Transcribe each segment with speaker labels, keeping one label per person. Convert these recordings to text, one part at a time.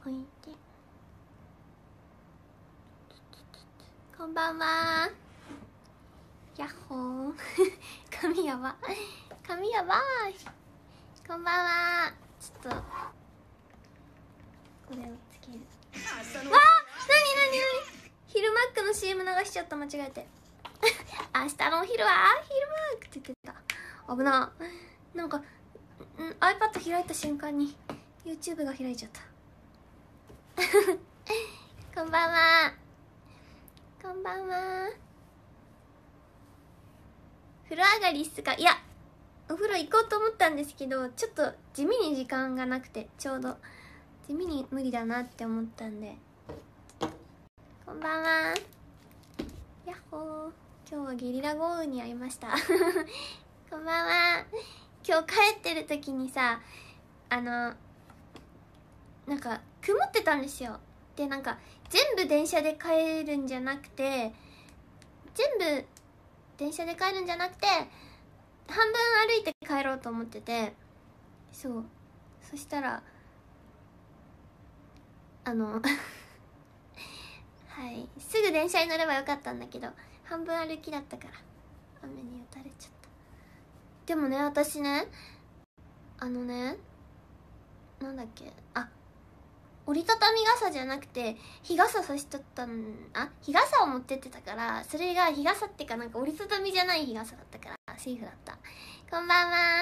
Speaker 1: 拭いて。こんばんは。やっほー髪やば髪やばい。こんばんは。ちょっとこれをつける。わあ、なに昼マックの CM 流しちゃった。間違えて明日のお昼は昼マックって言ってた。危な。なんかiPad 開いた瞬間に YouTube が開いちゃったこんばんは。こんばんは。風呂上がりっすか。いや、お風呂行こうと思ったんですけど、ちょっと地味に時間がなくて、ちょうど地味に無理だなって思ったんで。こんばんは。やっほー。今日はゲリラ豪雨に遭いましたこんばんは。今日帰ってる時にさ、なんか曇ってたんですよ。で、なんか全部電車で帰るんじゃなくて、半分歩いて帰ろうと思ってて、そう、そしたらはいすぐ電車に乗ればよかったんだけど、半分歩きだったから雨に打たれちゃった。でもね、私ね、なんだっけ、折りたたみ傘じゃなくて日傘さしとった日傘を持ってってたから、それが日傘ってか、なんか折りたたみじゃない日傘だったからセーフだった。こんばんは。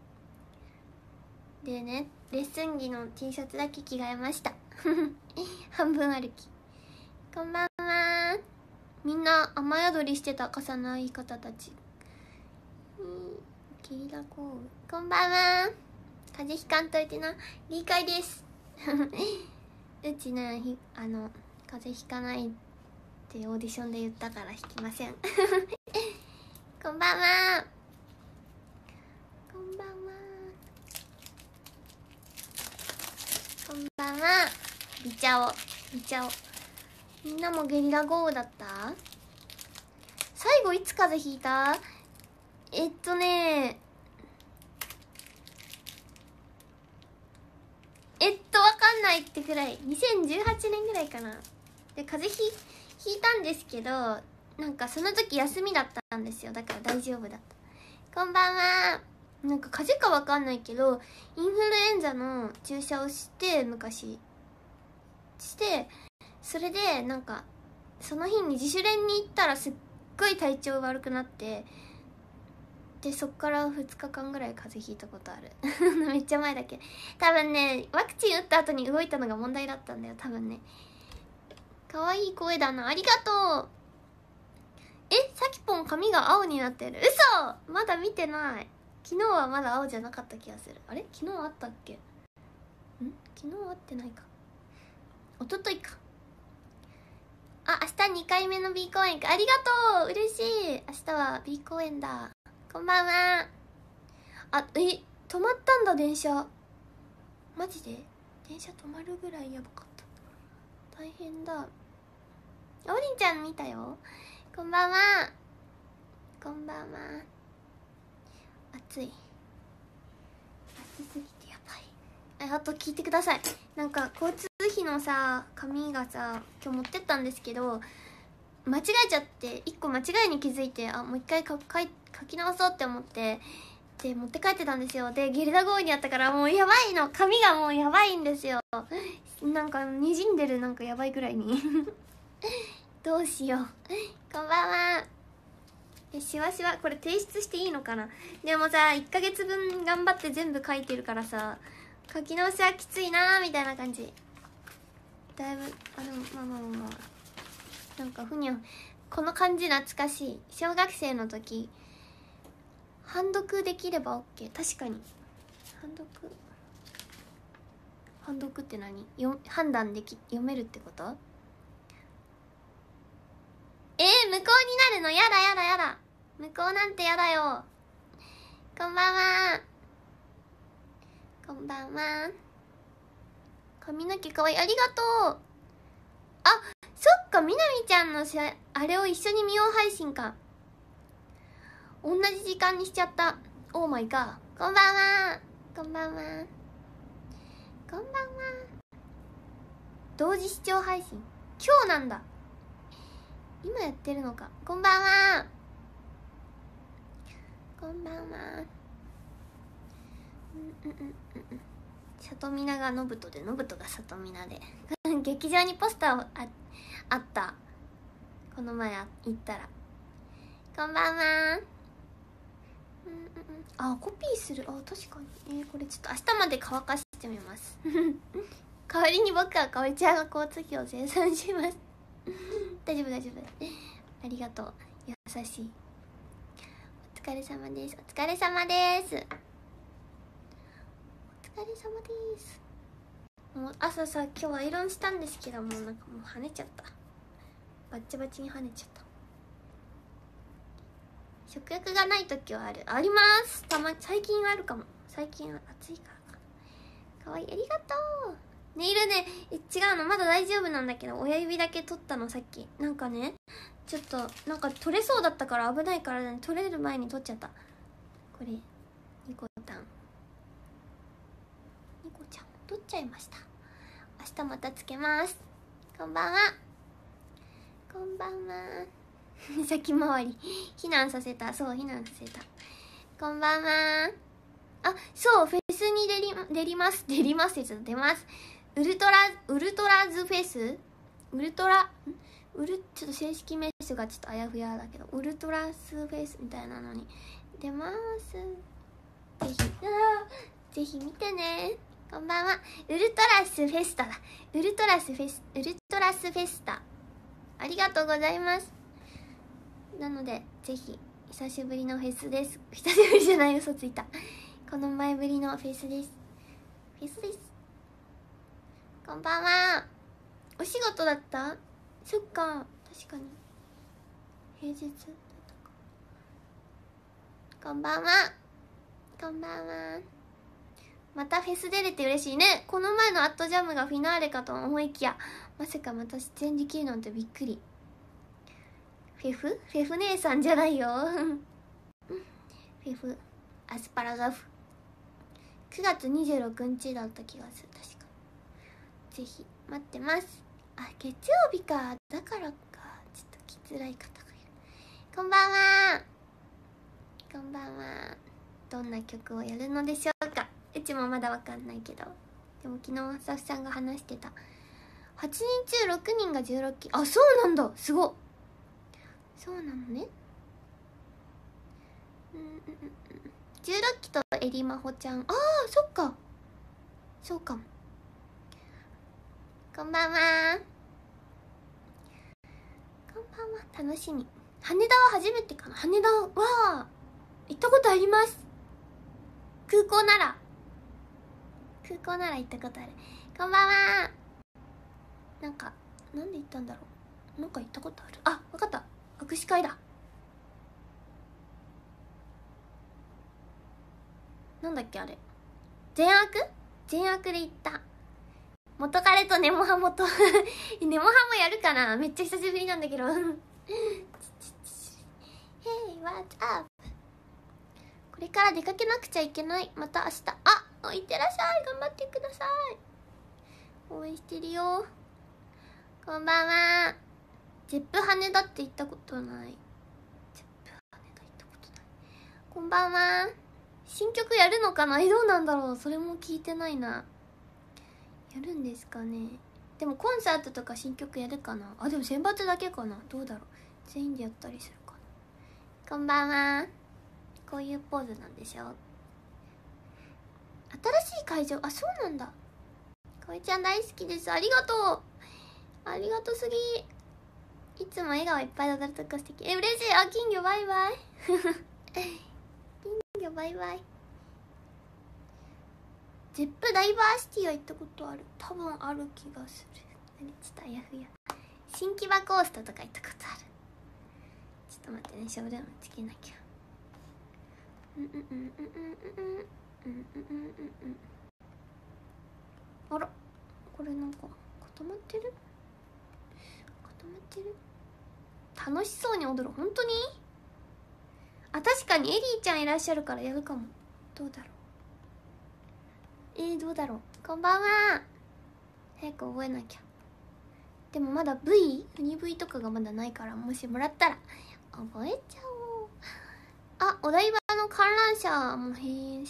Speaker 1: でね、レッスン着の T シャツだけ着替えました半分歩き。こんばんは。みんな雨宿りしてた傘の相方たち。ゲリラ豪雨。こんばんは。風邪ひかんといてな。理解ですうちね、風邪ひかないってオーディションで言ったからひきませんこんばんは。こんばんは。こんばんは。リチャオ。みんなもゲリラ豪雨だった？最後いつ風邪ひいた？わかんないってくらい、2018年ぐらいかな。で、風邪ひいたんですけど、なんかその時休みだったんですよ。だから大丈夫だった。こんばんは。なんか風邪かわかんないけど、インフルエンザの注射を昔して、それでなんかその日に自主練に行ったらすっごい体調悪くなって、でそっから2日間ぐらい風邪ひいたことあるめっちゃ前だけ。多分ね、ワクチン打った後に動いたのが問題だったんだよ、多分ね。かわいい声だな、ありがとう。さきぽん髪が青になってる。嘘、まだ見てない。昨日はまだ青じゃなかった気がする。あれ、昨日あったっけ？昨日会ってないか。一昨日か。明日2回目の B 公演か。ありがとう、嬉しい。明日は B 公演だ。こんばんは。止まったんだ、電車。マジで電車止まるぐらいやばかった。大変だ。おりんちゃん見たよ。こんばんは。こんばんは。暑すぎてやばい。あと聞いてください。なんか交通費のさ、紙がさ、今日持ってったんですけど、間違えちゃって、1個間違いに気づいて、もう一回書き直そうって思って、で持って帰ってたんですよ。でゲリラ豪雨にあったから、もうやばいの、髪がもうやばいんですよ。なんかにじんでる、なんかやばいぐらいにどうしよう。こんばんは。しわしわ、これ提出していいのかな。でもさ、1ヶ月分頑張って全部書いてるからさ、書き直しはきついなーみたいな感じ。だいぶでもまあなんかふにゃ、この感じ懐かしい。小学生の時判読できれば OK。 確かに判読って何？判断で読めるってこと？無効になるの？やだ。無効なんてやだよ。こんばんは。髪の毛かわいい、ありがとう。そっか、みなみちゃんのあれを一緒に見よう配信か。同じ時間にしちゃった。オーマイガー。こんばんは。 同時視聴配信今日なんだ。今やってるのか。こんばんは。こんばんは。里みながのぶとで、のぶとが里みなで劇場にポスターあった。この前行ったら。こんばんは。あ、コピーする。あ、確かに。これちょっと明日まで乾かしてみます代わりに僕はかおりちゃんが交通費を生産します大丈夫大丈夫、ありがとう、優しい。お疲れ様です。お疲れ様です。お疲れ様です。もう朝さ、今日アイロンしたんですけども、なんかもう跳ねちゃった。バッチバチに跳ねちゃった。食欲がない時はあります。最近あるかも。最近は暑いからか。かわいい、ありがとう。ネイルね、違うの、まだ大丈夫なんだけど、親指だけ取ったの、さっき。なんかね、ちょっとなんか取れそうだったから危ないからね、取れる前に取っちゃった。これニコちゃん取っちゃいました。明日またつけます。こんばんは。こんばんは先回り避難させた。そう、避難させた。こんばんは。あ、そう、フェスに出ます。出ます。ウルトラズフェス、ちょっと正式名称がちょっとあやふやだけど、ウルトラスフェスみたいなのに出ます。ぜひ見てね。こんばんは。ウルトラスフェスタだ。ウルトラスフェスタ、ありがとうございます。なのでぜひ、久しぶりのフェスです。久しぶりじゃない、嘘ついた。この前ぶりのフェスです。こんばんは。お仕事だった？そっか、確かに平日だったか。こんばんは。こんばんは。またフェス出れて嬉しいね。この前のアットジャムがフィナーレかと思いきや、まさかまた出演できるなんてびっくり。フェフ姉さんじゃないよフェフアスパラガフ9月26日だった気がする。確かぜひ待ってます。あ、月曜日か、だからか、ちょっと来づらい方がいる。こんばんは。こんばんは。どんな曲をやるのでしょうか。うちもまだわかんないけど、でも昨日スタッフさんが話してた。8人中6人が16期。あ、そうなんだ、すごっ。そうなのね。16期とえりまほちゃん。ああ、そっか、そうかも。こんばんは。こんばんは。楽しみ。羽田は初めてかな。羽田は行ったことあります。空港なら行ったことある。こんばんは。なんで行ったんだろう。なんか行ったことある。あ、わかった。握手会だ。なんだっけあれ。全悪で行った。元彼とネモハモとネモハモやるかな。めっちゃ久しぶりなんだけどHey, what's up? これから出かけなくちゃいけない。また明日。あ、いってらっしゃい。頑張ってください。応援してるよ。こんばんは。ゼップ羽田って行ったことない。こんばんは。新曲やるのかな。どうなんだろう。それも聞いてないな。やるんですかね。でもコンサートとか新曲やるかな。あ、でも選抜だけかな。どうだろう。全員でやったりするかな。こんばんは。こういうポーズなんでしょ。新しい会場。あ、そうなんだ。かおりちゃん大好きです。ありがとう。ありがとすぎ。いつも笑顔いっぱいで踊るとこ素敵。嬉しい。あ、金魚バイバイ金魚バイバイ。ゼップダイバーシティは行ったことある。多分ある気がする。ちょっとあやふや。新木場コーストとか行ったことある。ちょっと待ってね、ショールームつけなきゃ。あら、これなんか固まってる。楽しそうに踊る。本当に。あ、確かにエリーちゃんいらっしゃるからやるかも。どうだろう。どうだろう。こんばんは。早く覚えなきゃ。 でもまだ V フニ V とかがまだないから、もしもらったら覚えちゃおう。あ、お台場の観覧車も閉園した。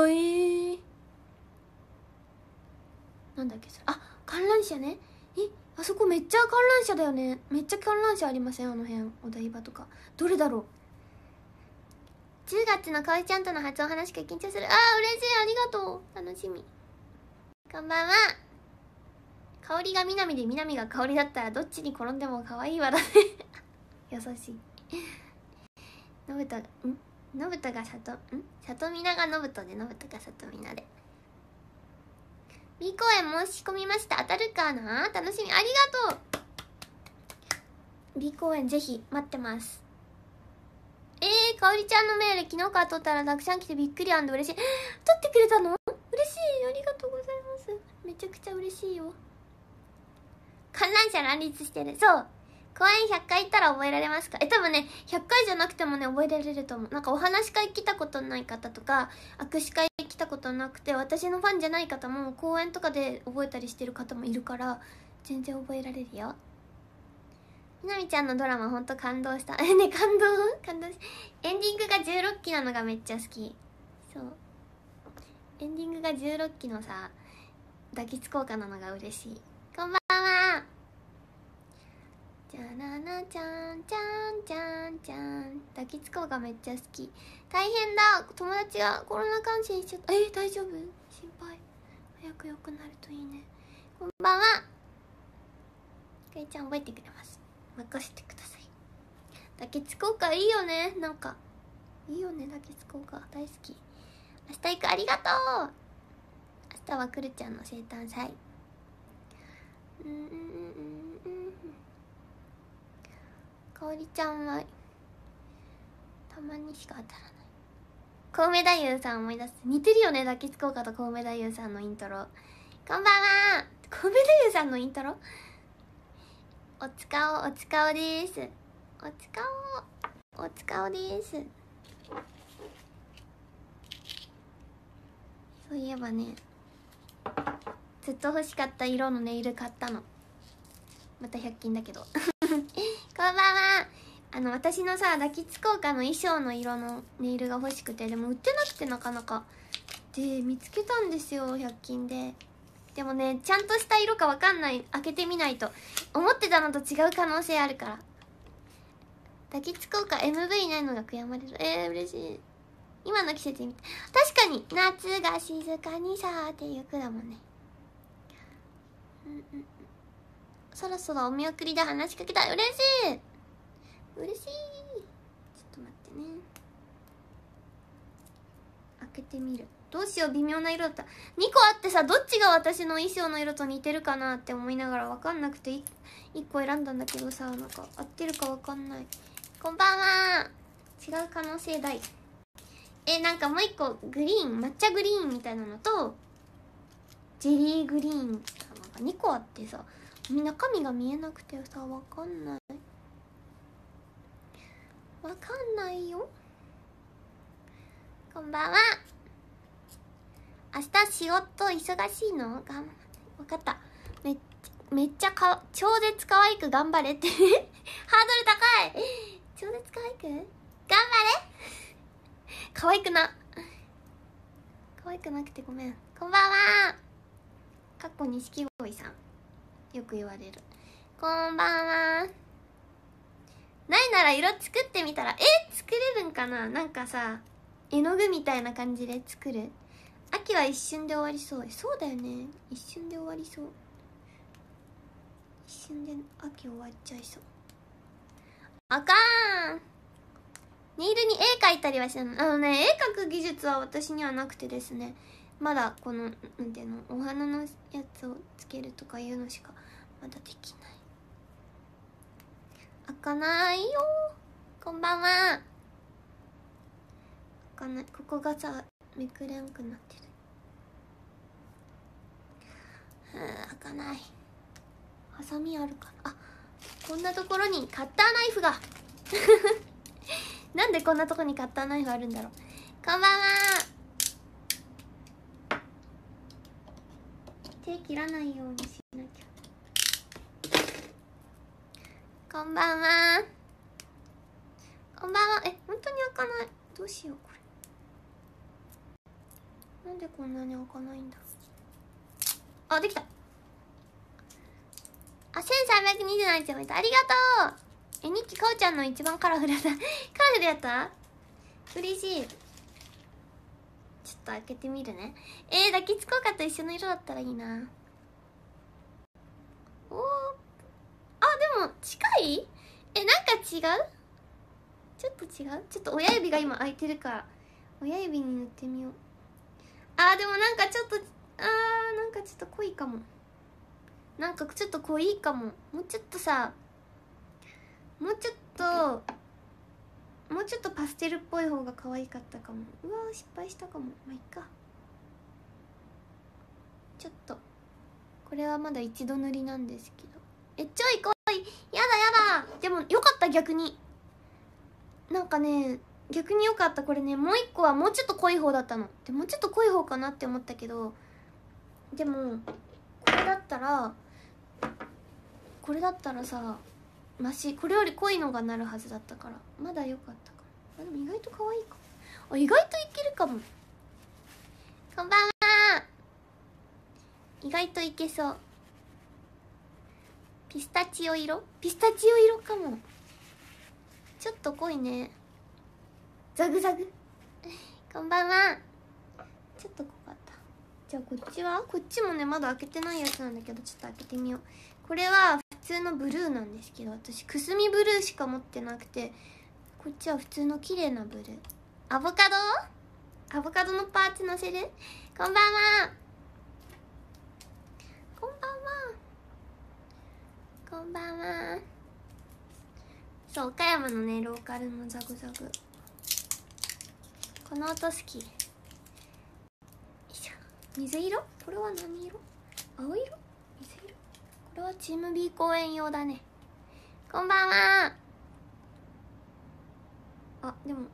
Speaker 1: なんだっけそれ。あ、観覧車ね。あそこめっちゃ観覧車だよね。めっちゃ観覧車ありません？あの辺お台場とか。どれだろう。10月のかおりちゃんとの初お話会緊張する。嬉しい、ありがとう。楽しみ。こんばんは。香りがみなみでみなみが香りだったらどっちに転んでも可愛いわだね優しい。のぶとが里みながのぶとで、のぶとが里みなで。B 公演申し込みました。当たるかな。楽しみ。ありがとう。 B 公演ぜひ待ってます。かおりちゃんのメール昨日から撮ったらたくさん来てびっくり&嬉しい。撮ってくれたの？嬉しい、ありがとうございます。めちゃくちゃ嬉しいよ。観覧車乱立してる。そう、公演100回行ったら覚えられますか？多分ね100回じゃなくてもね覚えられると思う。なんかお話し会来たことない方とか握手会来たことなくて私のファンじゃない方も公演とかで覚えたりしてる方もいるから全然覚えられるよ。みなみちゃんのドラマほんと感動したね。感動し、エンディングが16期なのがめっちゃ好き。そう、エンディングが16期のさ抱きつこうかなのが嬉しい。こんばんは。じゃらなちゃんちゃんちゃんちゃん、抱きつこうがめっちゃ好き。大変だ、友達がコロナ感染しちゃった。大丈夫？心配。早く良くなるといいね。こんばんは。かいちゃん覚えてくれます。任せてください。抱きつこうかいいよね。なんかいいよね、抱きつこうか大好き。明日行く、ありがとう。明日はくるちゃんの生誕祭。かおりちゃんはたまにしか当たらない。コウメ太夫さん思い出す。似てるよね、抱きつこうかとコウメ太夫さんのイントロ。こんばんは。コウメ太夫さんのイントロ。おつかおです。おつかおです。そういえばね、ずっと欲しかった色のネイル買ったの。また100均だけどこんばんは。私のさ抱きつこうかの衣装の色のネイルが欲しくて、でも売ってなくてなかなかで見つけたんですよ、100均で。でもねちゃんとした色かわかんない。開けてみないと。思ってたのと違う可能性あるから。抱きつこうか MV ないのが悔やまれる。嬉しい。今の季節に確かに夏が静かにさっていう句だもんね。そろそろお見送りで話しかけたい。嬉しい嬉しい。ちょっと待ってね、開けてみる。どうしよう、微妙な色だった。2個あってさ、どっちが私の衣装の色と似てるかなって思いながら分かんなくて 1個選んだんだけどさ、なんか合ってるか分かんない。こんばんは。違う可能性大。なんかもう1個グリーン、抹茶グリーンみたいなのとジェリーグリーンなんか2個あってさ、中身が見えなくてさ、分かんないよ。こんばんは。明日仕事忙しいの？分かった。めっちゃ超絶可愛く頑張れってハードル高い。超絶可愛く頑張れ可愛くなくてごめん。こんばんは。かっこ錦鯉さん、よく言われる。こんばんは。ないなら色作ってみたら。作れるんかな。なんかさ絵の具みたいな感じで作る。秋は一瞬で終わりそう。そうだよね、一瞬で終わりそう。一瞬で秋終わっちゃいそう。あかん。ネイルに絵描いたりはしない。絵描く技術は私にはなくてですね、まだこのなんていうの、お花のやつをつけるとかいうのしかまだできない。開かないよ。こんばんは。開かない。ここがさめくれんくなってる。開かない。ハサミあるかな。こんなところにカッターナイフがなんでこんなとこにカッターナイフあるんだろう。こんばんは。手切らないようにしなきゃ。 こんばんは。こんばんは。本当に開かない。どうしようこれ。なんでこんなに開かないんだ。あ、できた。あ、1327日おめでとう。ありがとう。日記かおちゃんの一番カラフルだ。カラフルやった？嬉しい。ちょっと開けてみるね。抱きつこうかと一緒の色だったらいいな。おー。あ、でも近い？なんか違う？ちょっと違う？ちょっと親指が今開いてるから親指に塗ってみよう。でもなんかちょっとなんかちょっと濃いかも。なんかちょっと濃いかも。もうちょっとさ、もうちょっとパステルっぽい方が可愛かったかも。うわー、失敗したかも。まあいっか。ちょっとこれはまだ一度塗りなんですけど。ちょい濃い。やだやだ。でもよかった。逆になんかね、逆によかった。これね、もう一個はもうちょっと濃い方だったの。でもうちょっと濃い方かなって思ったけど、でもこれだったらさ、マシ。これより濃いのがなるはずだったからまだ良かったかも。でも意外と可愛いか。意外といけるかも。こんばんは。意外といけそう。ピスタチオ色かも。ちょっと濃いね。ザグザグ。こんばんは。ちょっと濃かった。じゃあこっちもねまだ開けてないやつなんだけど、ちょっと開けてみよう。これは普通のブルーなんですけど、私くすみブルーしか持ってなくて、こっちは普通の綺麗なブルー。アボカドのパーツのせる。こんばんは。こんばんは。こんばんは。そう、岡山のねローカルのザグザグ、この音好き。よいしょ。水色？これは何色？青色？水色？これはチーム B 公演用だね。こんばんは。でも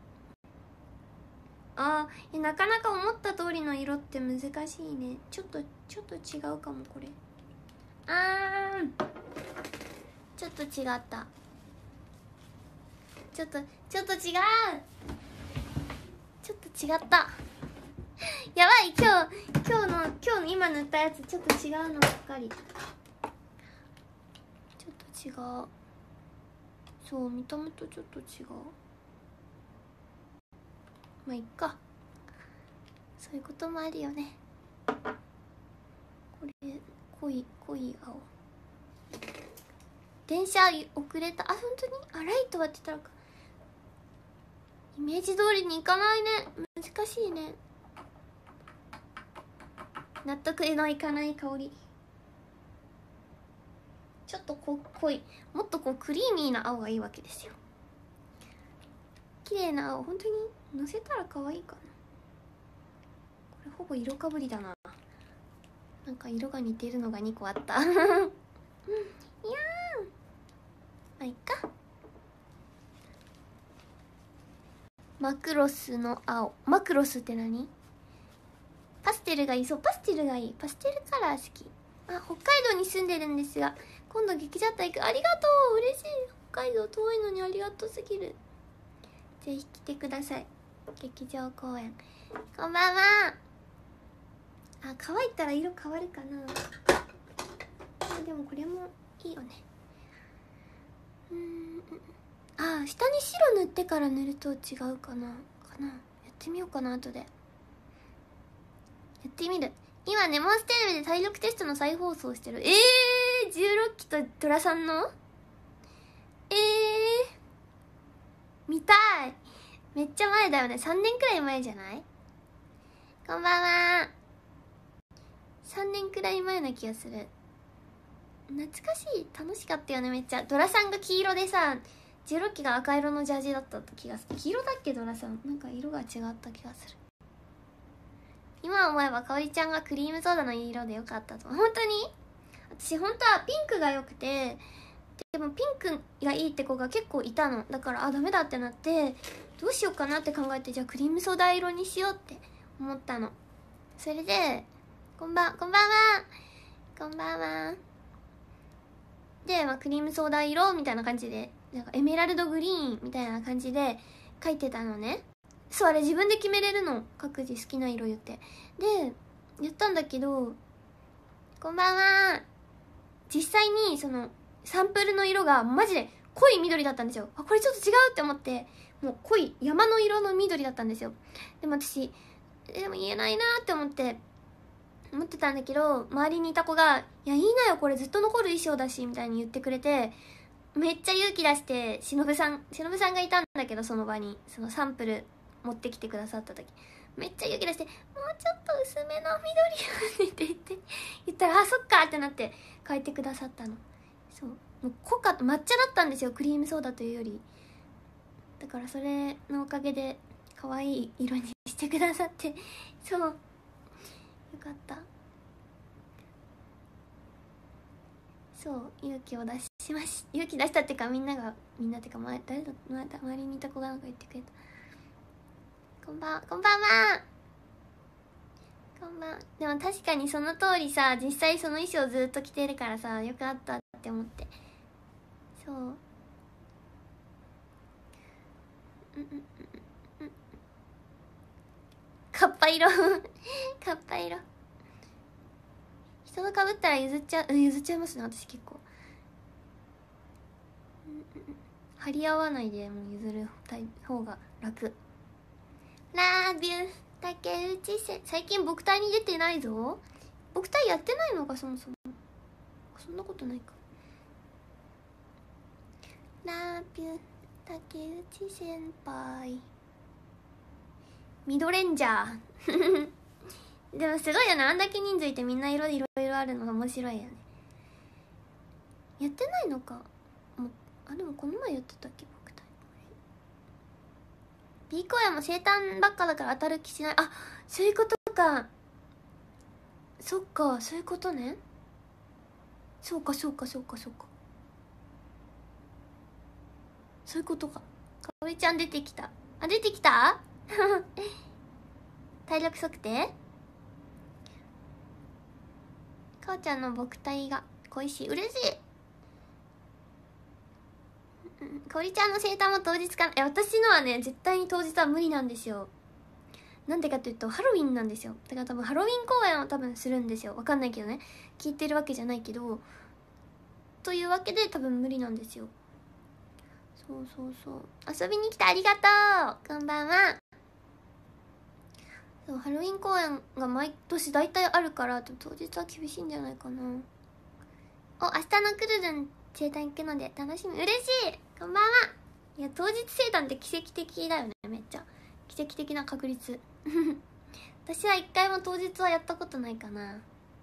Speaker 1: なかなか思った通りの色って難しいね。ちょっと違うかもこれ。ちょっと違った。ちょっと違う。ちょっと違った。やばい。今日の今塗ったやつちょっと違うのばっかり。ちょっと違う。そう、見た目とちょっと違う。まあいっか。そういうこともあるよね。これ濃い青。電車遅れた。本当にライトはって言ったらイメージ通りにいかないね。難しいね。納得のいかない香り。ちょっと濃い。もっとクリーミーな青がいいわけですよ。綺麗な青。本当にのせたら可愛いかな。これほぼ色かぶりだな。なんか色が似てるのが2個あったいやー、まあいっか。マクロスの青。マクロスって何？パステルがいい。そう、パステルがいい。パステルカラー好き。北海道に住んでるんですが、今度劇場行く。ありがとう。嬉しい。北海道遠いのにありがとうすぎる。ぜひ来てください。劇場公演。こんばんは。乾いたら色変わるかな。でもこれもいいよね。下に白塗ってから塗ると違うかな。やってみようかな。後でやってみる。今ネモステレビで体力テストの再放送してる。16期とトラさんの見たい。めっちゃ前だよね。3年くらい前じゃない？こんばんは。3年くらい前な気がする。懐かしい。楽しかったよね。めっちゃドラさんが黄色でさ、16期が赤色のジャージだった気がする。黄色だっけドラさん。なんか色が違った気がする。今思えばかおりちゃんがクリームソーダの色でよかったと。本当に？私本当はピンクが良くて、でもピンクがいいって子が結構いたの。だからダメだってなって、どうしようかなって考えて、じゃあクリームソーダ色にしようって思ったの。それで、こんばんは。こんばんは。 で、まあ、クリームソーダ色みたいな感じで、なんかエメラルドグリーンみたいな感じで描いてたのね。そう、あれ自分で決めれるの、各自好きな色言って。でやったんだけど、こんばんは。実際にそのサンプルの色がマジで濃い緑だったんですよ。あ、これちょっと違うって思って、もう濃い山の色の緑だったんですよ。でも私でも言えないなって思ってたんだけど、周りにいた子が「いやいいなよ、これずっと残る衣装だし」みたいに言ってくれて、めっちゃ勇気出して、しのぶさんがいたんだけど、その場にそのサンプル持ってきてくださった時、めっちゃ勇気出して「もうちょっと薄めの緑を」って言ったら「あ、そっか」ってなって変えてくださったの。そう、もう濃かった、抹茶だったんですよ、クリームソーダというより。だからそれのおかげで可愛い色にしてくださって、そう、よかった。そう、勇気出したっていうか、みんなっていうか、周りにいた子がなんか言ってくれた。こんばんは。こんばん。でも確かにその通りさ、実際その衣装ずっと着てるからさ、よかったって思って。そう、カッパ色カッパ色、人が被ったら譲っちゃいますね、私結構。張り合わないでもう譲る方が楽。ラビュー竹内せ、最近僕隊に出てないぞ。僕隊やってないのか、そもそも。そんなことないか。ラビュー竹内先輩、ミドレンジャーでもすごいよね、あんだけ人数いてみんな色々あるのが面白いよね。やってないのかも。でもこの前やってたっけ、僕隊。 B 公演も生誕ばっかだから当たる気しない。あ、そういうことか。そっか、そういうことね。そうかそういうことか。かおりちゃん出てきた。出てきた体力測定。かおちゃんの僕体が恋しい。嬉しい。かおりちゃんの生誕も当日かな。私のはね、絶対に当日は無理なんですよ。なんでかというとハロウィンなんですよ。だから多分ハロウィン公演を多分するんですよ。わかんないけどね、聞いてるわけじゃないけど、というわけで多分無理なんですよ。そう遊びに来てありがとう。こんばんは。そう、ハロウィン公演が毎年大体あるから、当日は厳しいんじゃないかな。明日のくるるん生誕行くので楽しみ。嬉しい。こんばんは。いや、当日生誕って奇跡的だよね。めっちゃ奇跡的な確率私は一回も当日はやったことないかな。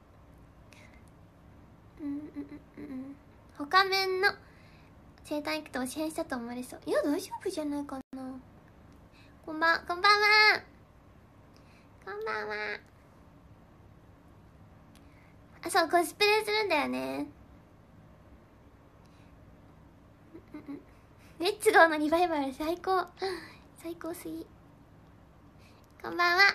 Speaker 1: 他面の生誕行くと遅延したと思われそう。いや、大丈夫じゃないかな。こんばんは。そう、コスプレするんだよね。レッツゴーのリバイバル最高すぎ。こんばんは。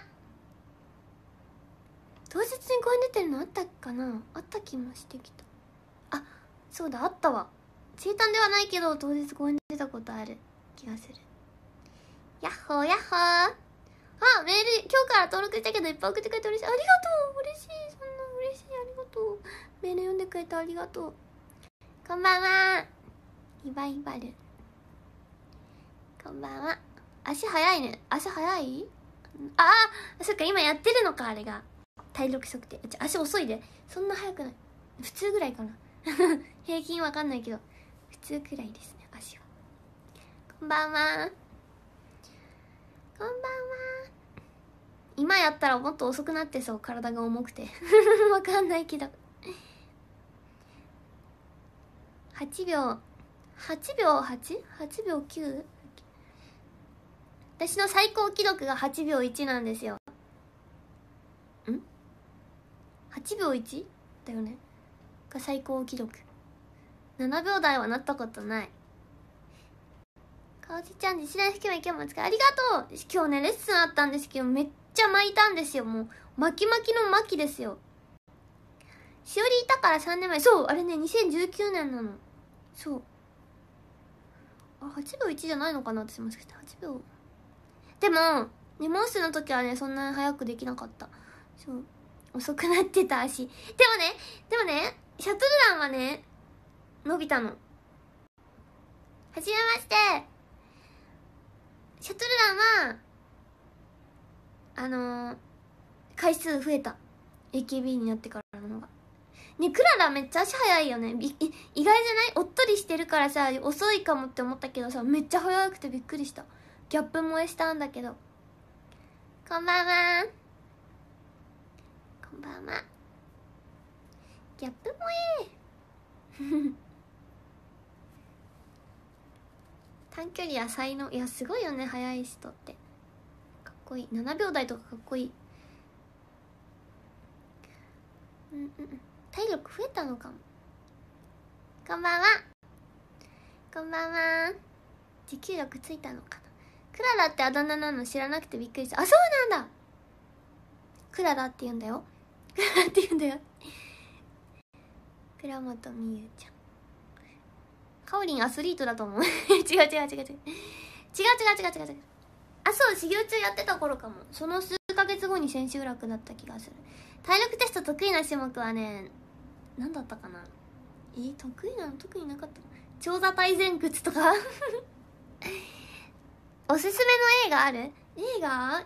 Speaker 1: 当日に公演出てるのあったかな。あった気もしてきた。そうだ、あったわ。生誕ではないけど当日公演出たことある気がする。ヤッホー。メール今日から登録したけどいっぱい送ってくれて嬉しい。ありがとう。嬉しい。そんな嬉しい。ありがとう。メール読んでくれてありがとう。こんばんは。リバイバル。こんばんは。足早いね。足早い。そっか、今やってるのか、あれが体力測定。足遅いで。そんな早くない。普通ぐらいかな平均わかんないけど普通くらいですね、足は。こんばんは。今やったらもっと遅くなってそう、体が重くてわかんないけど8秒 9。私の最高記録が8秒1なんですよ。8秒 1? だよねが最高記録。7秒台はなったことない。かおちちゃん、自主練吹き巻きも使いありがとう。今日ねレッスンあったんですけど、めっちゃ巻いたんですよ。もう巻きの巻ですよ。 しおりいたから3年前。そう、あれね、2019年なの。そう。あ、8秒1じゃないのかな、私もしかして8秒。でもね、モンスの時はね、そんなに早くできなかった。そう、遅くなってたし。でもね、シャトルランはね、伸びたの。はじめまして。シャトルランは回数増えた。 AKB になってからの方がね。クララめっちゃ足早いよね。意外じゃない？おっとりしてるからさ、遅いかもって思ったけどさ、めっちゃ早くてびっくりした。ギャップ萌えしたんだけど。こんばんは。こんばんは。ギャップ萌え短距離や才能。いや、すごいよね、速い人ってかっこいい。7秒台とかかっこいい。体力増えたのかも。こんばんは。こんばんは。持久力ついたのかな。クララってあだ名なの知らなくてびっくりした。あ、そうなんだ。クララって言うんだよ。クララって言うんだよ。倉本美優ちゃん。かおりんアスリートだと思う。違う。あ、そう、修行中やってた頃かも。その数ヶ月後に千秋楽だった気がする。体力テスト得意な種目はね、何だったかな。得意なの特になかった。長座体前屈とかおすすめの映画ある？映画？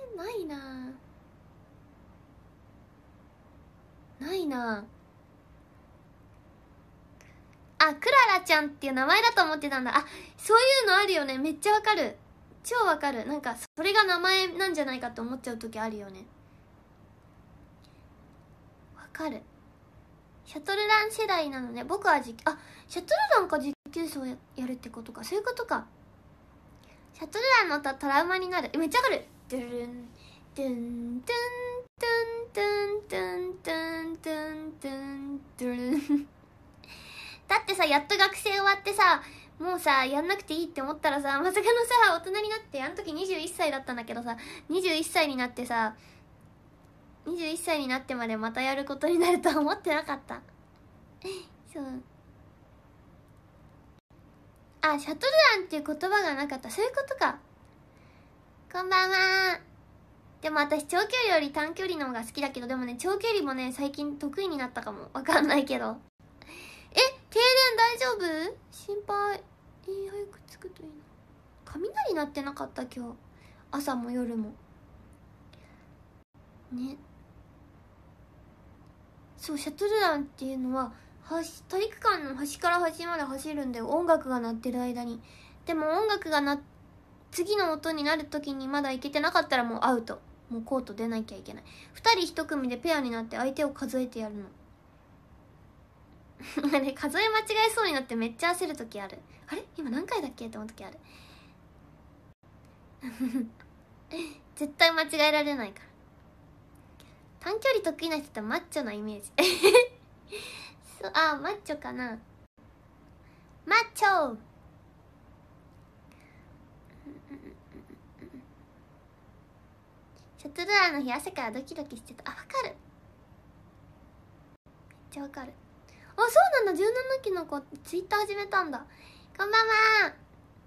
Speaker 1: ないな。あ、クララちゃんっていう名前だと思ってたんだ。あ、そういうのあるよね。めっちゃわかる。超わかる。なんかそれが名前なんじゃないかって思っちゃう時あるよね。わかる。シャトルラン世代なのね。僕はシャトルランか持久走 やるってことか。そういうことか。シャトルランの歌トラウマになる。めっちゃわかる。ドゥルンドゥンドゥンドゥンドゥンドゥンドゥンドゥンドゥンドゥン。だってさ、やっと学生終わってさ、もうさ、やんなくていいって思ったらさ、まさかのさ、大人になって、あの時21歳だったんだけどさ、21歳になってさ、21歳になってまでまたやることになるとは思ってなかった。そう。あ、シャトルランっていう言葉がなかった。そういうことか。こんばんは。でも私長距離より短距離の方が好きだけど、でもね、長距離もね、最近得意になったかも。わかんないけど。停電大丈夫？心配。早く着くといいな。雷鳴ってなかった今日。朝も夜もね。そう、シャトルランっていうのは体育館の端から端まで走るんだよ。音楽が鳴ってる間に。でも音楽が次の音になる時にまだ行けてなかったらもうアウト。もうコート出なきゃいけない。2人1組でペアになって相手を数えてやるの。あれ、数え間違えそうになってめっちゃ焦る時ある。あれ今何回だっけって思う時ある。絶対間違えられないから。短距離得意な人ってマッチョなイメージ。そう、マッチョかな。マッチョ。シャトルランの日朝からドキドキしてた。わかる。めっちゃわかる。そうなんだ。17期の子ツイッター始めたんだ。こんばんは。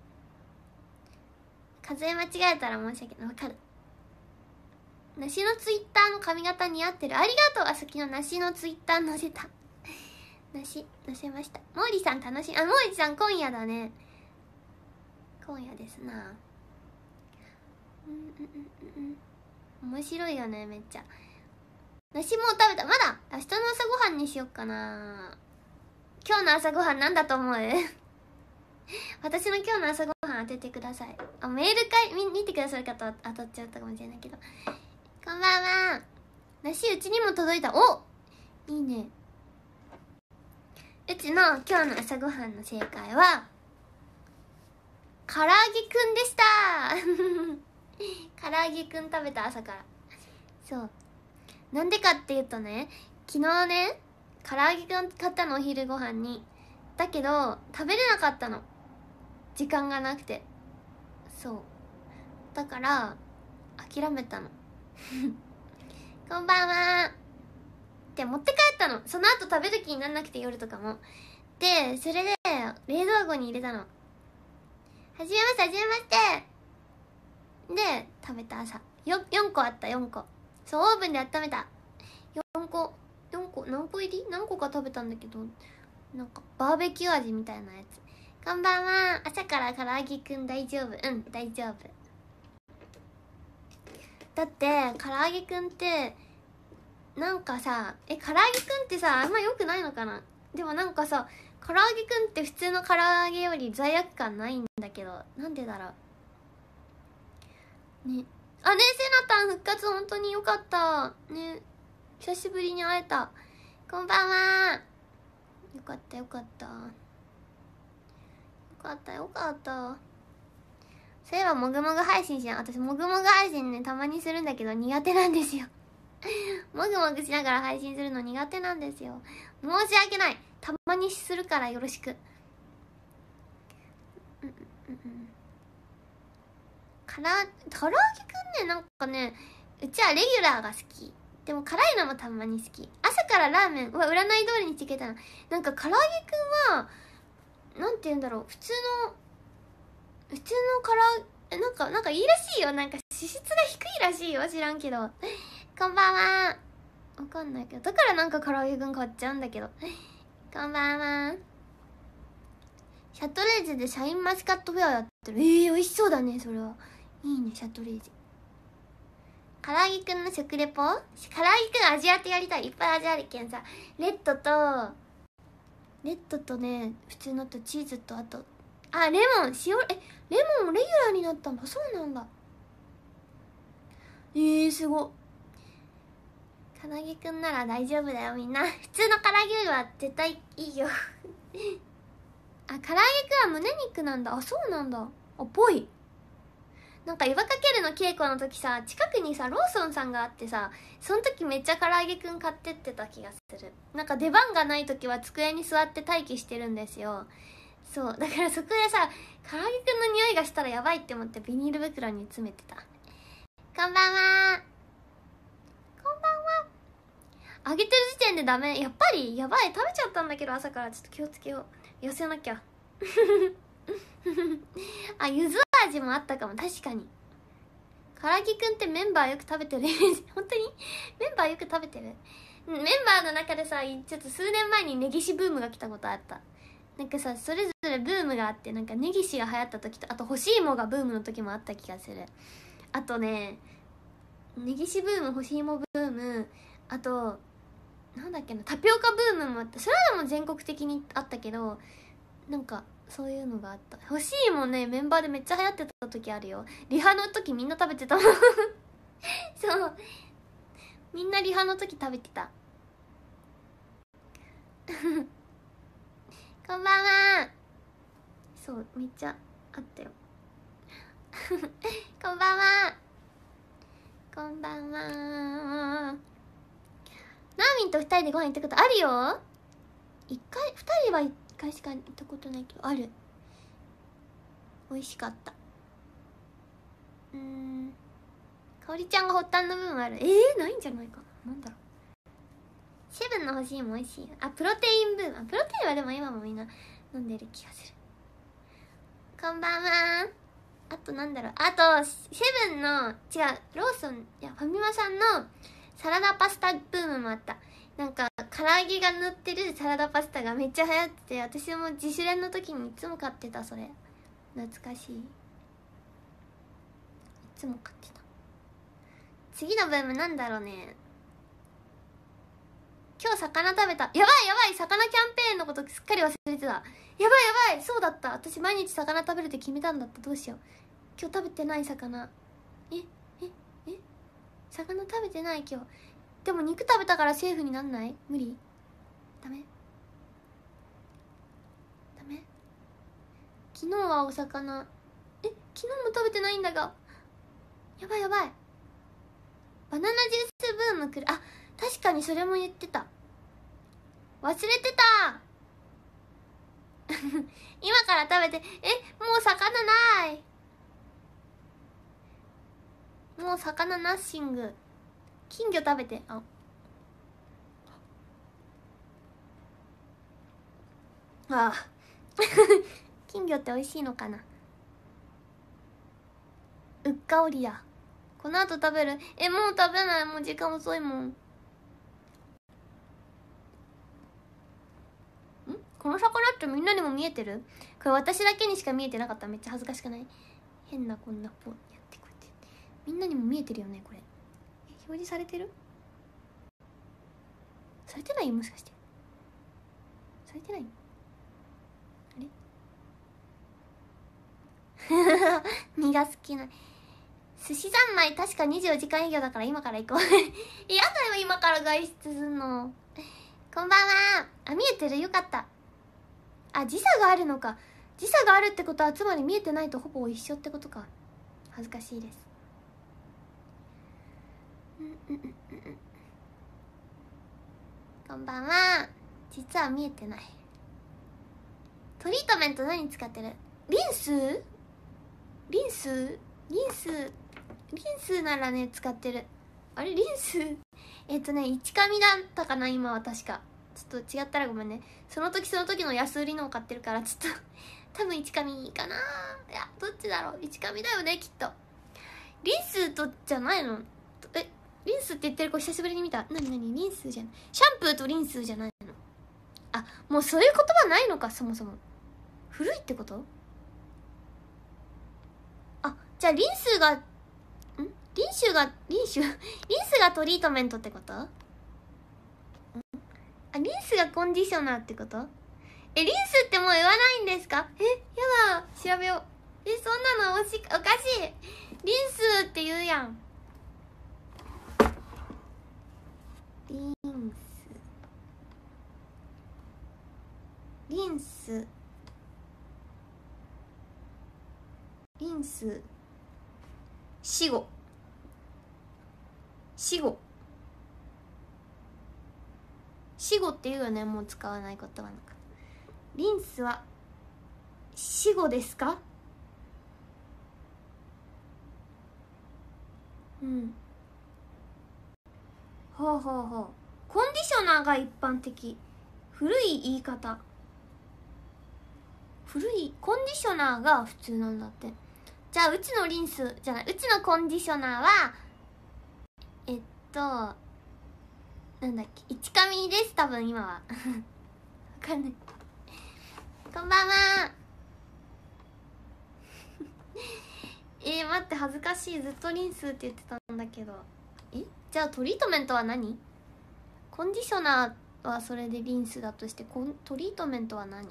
Speaker 1: 数え間違えたら申し訳ない。わかる。梨のツイッターの髪型似合ってる。ありがとう。さっきの梨のツイッター載せた。梨載せました。モーリーさん楽しい。モーリーさん今夜だね。今夜ですな。面白いよね、めっちゃ。梨もう食べた。まだ明日の朝ごはんにしよっかな。今日の朝ごはんなんだと思う？私の今日の朝ごはん当ててください。メール見てくださる方当たっちゃったかもしれないけど。こんばんは。梨うちにも届いた。いいね。うちの今日の朝ごはんの正解は唐揚げくんでした。唐揚げくん食べた。朝から。そう、なんでかっていうとね、昨日ね唐揚げくん買ったの、お昼ご飯に。だけど食べれなかったの、時間がなくて。そうだから諦めたの。こんばんは。 って持って帰ったの。その後食べる気になんなくて、夜とかも。でそれで冷蔵庫に入れたの。はじめましてはじめましてで食べた。朝4個あった。4個。そう、オーブンで温めた。4個何個入り何個か食べたんだけど、なんかバーベキュー味みたいなやつ。こんばんは。朝から唐揚げくん大丈夫？うん、大丈夫。だって唐揚げくんってなんかさ、唐揚げくんってさ、あんま良くないのかな。でもなんかさ、唐揚げくんって普通の唐揚げより罪悪感ないんだけど、なんでだろうね。あ、ねえ、セナタン復活本当によかったね。久しぶりに会えた。こんばんは。よかったよかった。よかったよかった。そういえばもぐもぐ配信しな。私もぐもぐ配信ね、たまにするんだけど苦手なんですよ。もぐもぐしながら配信するの苦手なんですよ。申し訳ない。たまにするからよろしく。唐揚げくんね、なんかね、うちはレギュラーが好き。でも辛いのもたまに好き。朝からラーメン占い通りにしてくれたな。なんか唐揚げくんはなんて言うんだろう、普通のなんかいいらしいよ。なんか脂質が低いらしいよ。知らんけど。こんばんは。わかんないけど、だからなんか唐揚げくん買っちゃうんだけど。こんばんは。シャトレーゼでシャインマスカットフェアやってる。美味しそうだね。それはいいね。シャトレーゼ。唐揚げくんの食レポ？唐揚げくん味当てやりたい。いっぱい味あるけんさ。レッドとね、普通のとチーズと、あとレモンレモンレギュラーになったんだ。そうなんだ。すごっ。唐揚げくんなら大丈夫だよ。みんな普通の唐揚げよりは絶対いいよ。唐揚げくんは胸肉なんだ。そうなんだ。ぽい。なんか湯葉かけるの稽古の時さ、近くにさローソンさんがあってさ、その時めっちゃ唐揚げくん買ってってた気がする。なんか出番がない時は机に座って待機してるんですよ。そうだからそこでさ、唐揚げくんの匂いがしたらやばいって思ってビニール袋に詰めてた。こんばんは。こんばんは。揚げてる時点でダメ。やっぱりやばい。食べちゃったんだけど朝から。ちょっと気をつけよう。痩せなきゃ。柚子味もあったかも。確かに唐揚げくんってメンバーよく食べてる。本当にメンバーよく食べてる。メンバーの中でさ、ちょっと数年前にネギシブームが来たことあった。なんかさ、それぞれブームがあって、なんかネギシが流行った時と、あと干し芋がブームの時もあった気がする。あとね、ネギシブーム、干し芋ブーム、あとなんだっけな、タピオカブームもあった。それはでも全国的にあったけど、なんかそういうのがあった。干し芋ね、メンバーでめっちゃ流行ってた時あるよ。リハの時みんな食べてたもん。そうみんなリハの時食べてた。こんばんは。そうめっちゃあったよ。こんばんは。こんばんは。ナーミンと2人でご飯行ったことあるよ。1回、2人は1回しか行ったことないけどある。美味しかった。かおりちゃんが発端の部分ある。ないんじゃないかな。なんだろう。セブンの欲しいも美味しい。プロテインブーム。プロテインはでも今もみんな飲んでる気がする。こんばんは。あとなんだろう。あとセブンのローソンファミマさんのサラダパスタブームもあった。なんか唐揚げが塗ってるサラダパスタがめっちゃ流行ってて、私も自主練の時にいつも買ってた。それ懐かしい。いつも買ってた。次のブームなんだろうね。今日魚食べた。やばい魚キャンペーンのことすっかり忘れてた。やばいそうだった。私毎日魚食べるって決めたんだった。どうしよう。今日食べてない魚。魚食べてない今日。でも肉食べたからセーフになんない？無理？ダメ？昨日はお魚。昨日も食べてないんだが。やばいバナナジュースブーム来る。確かにそれも言ってた。忘れてた。今から食べて。もう魚ない。もう魚ナッシング。金魚食べて。 ああ金魚って美味しいのかな。うっかおりだ。この後食べる？もう食べない。もう時間遅いもん。この魚ってみんなにも見えてる？これ私だけにしか見えてなかった。めっちゃ恥ずかしくない？変なこんなポーやってこうやってみんなにも見えてるよねこれ。表示されてる？されてない？もしかしてされてない？あれ身が好きな寿司三昧確か24時間営業だから今から行こうやだよ今から外出すんの。こんばんは。あ、見えてる？よかった。あ、時差があるのか。時差があるってことはつまり見えてないとほぼ一緒ってことか。恥ずかしいです。こんばんは。実は見えてない。トリートメント何使ってる？リンス？リンス？リンス？リンスならね使ってる。あれリンス一紙だったかな今は確か。ちょっと違ったらごめんね。その時その時の安売りのを買ってるからちょっと多分一紙かな。いやどっちだろう。一紙だよねきっと。リンスとじゃないの？リンスって言ってる子久しぶりに見た。なになにリンスじゃない。シャンプーとリンスじゃないの？あ、もうそういう言葉ないのかそもそも。古いってこと？あ、じゃあリンスがトリートメントってこと？あ、リンスがコンディショナーってこと？リンスってもう言わないんですか？やだ、調べよう。そんなのおかしい。リンスって言うやん。リンス死後っていうよね。もう使わない言葉なんか。リンスは死後ですか？ほうほうほう。コンディショナーが一般的。古い言い方。コンディショナーが普通なんだって。じゃあうちのリンスじゃない、うちのコンディショナーはなんだっけ、一紙です多分今はわかんない。こんばんは待って恥ずかしい。ずっとリンスって言ってたんだけど。じゃあトリートメントは何？コンディショナーはそれでリンスだとしてトリートメントは何？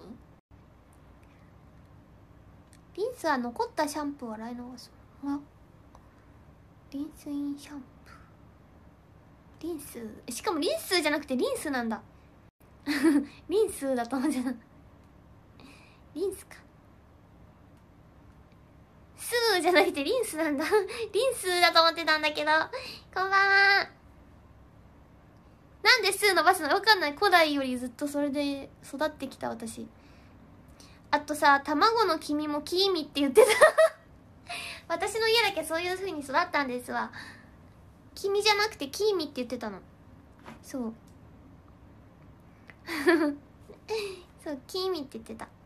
Speaker 1: リンスは残ったシャンプーを洗い流す。リンスインシャンプー。リンス、しかもリンスじゃなくてリンスなんだリンスだと思ってた。リンスか。スーじゃなくてリンスなんだリンスだと思ってたんだけど。こんばんは。なんでスー伸ばすの？わかんない。古代よりずっとそれで育ってきた私。あとさ、卵の黄身もキーミって言ってた私の家だけそういう風に育ったんですわ。黄身じゃなくてキーミって言ってたの。そうそうキーミって言ってた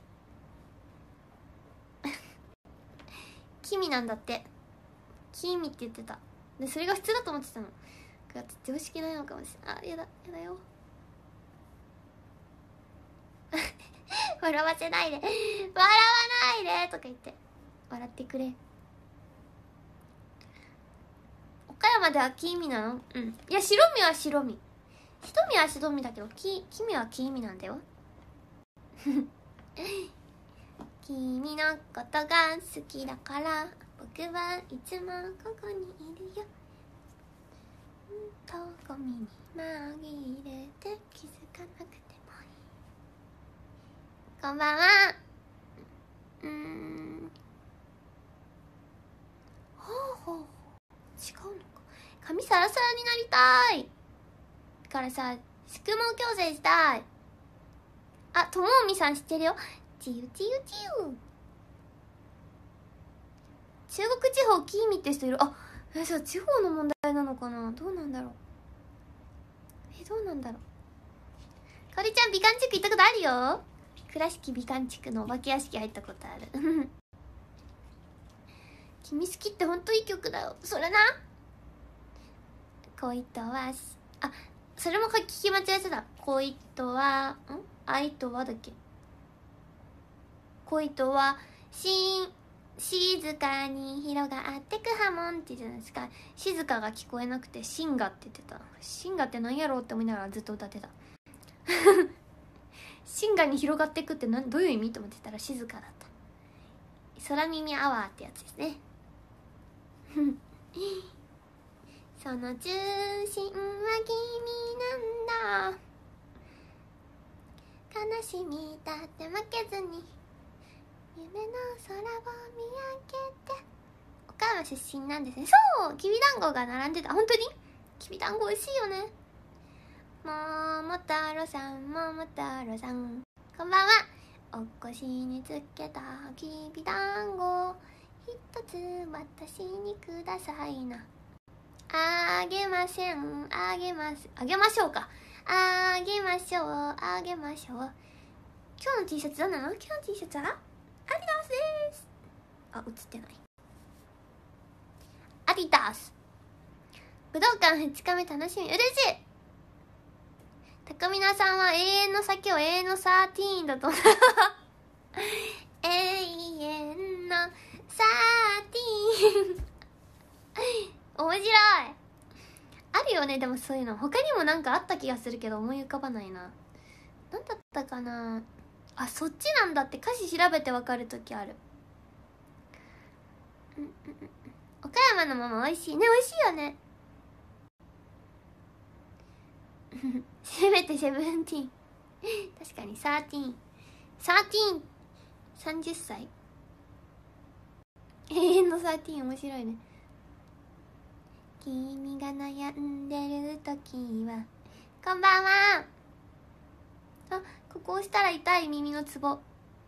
Speaker 1: キミなんだって。キーミって言ってた。でそれが普通だと思ってたの。常識ないのかもしれない。あ、やだよ笑わせないで笑わないでとか言って笑ってくれ。岡山ではキーミなの？うん。いや白身は白身、瞳は白身だけどキミはキーミなんだよ君のことが好きだから僕はいつもここにいるよ。ゴミに紛れて気づかなくてもいい。こんばんは。ほう違うのか。髪サラサラになりたいからさ、宿毛矯正したい。あ、ともみさん知ってるよ。ちゆ。中国地方キーミって人いる。あ、じゃあ地方の問題なのかな。どうなんだろう。かおりちゃん美観地区行ったことあるよ。 倉敷美観地区のお化け屋敷入ったことある君好きってほんといい曲だよ。それな。恋とはそれも聞き間違えてた。恋とは愛とはだっけ。恋とは静かに広がってく波紋ってじゃないですか。静かが聞こえなくてシンガって言ってた。シンガって何やろうって思いながらずっと歌ってたシンガに広がってくってどういう意味と思ってたら静かだった。空耳アワーってやつですねその中心は君なんだ。悲しみだって負けずに夢の空を見上げて。岡山出身なんですね。そう、きびだんごが並んでた。本当にきびだんご美味しいよね。桃太郎さん、桃太郎さん、こんばんは。お腰につけたきびだんご一つ私にくださいな。あげません、あげましょうか。あげましょう、あげましょう。今日の T シャツ何なの？今日の T シャツはアディダスです。映ってない。アディダス。武道館2日目楽しみ。嬉しい。高見菜さんは永遠の酒を永遠の13だと永遠の13面白い。あるよね、でもそういうの他にもなんかあった気がするけど思い浮かばないな。なんだったかな。そっちなんだって歌詞調べてわかるときある。岡山のまま美味しいね。美味しいよねせめてセブンティーン確かに13 30歳永遠の13面白いね。君が悩んでるときはこんばんは。ここ押したら痛い。耳のツボ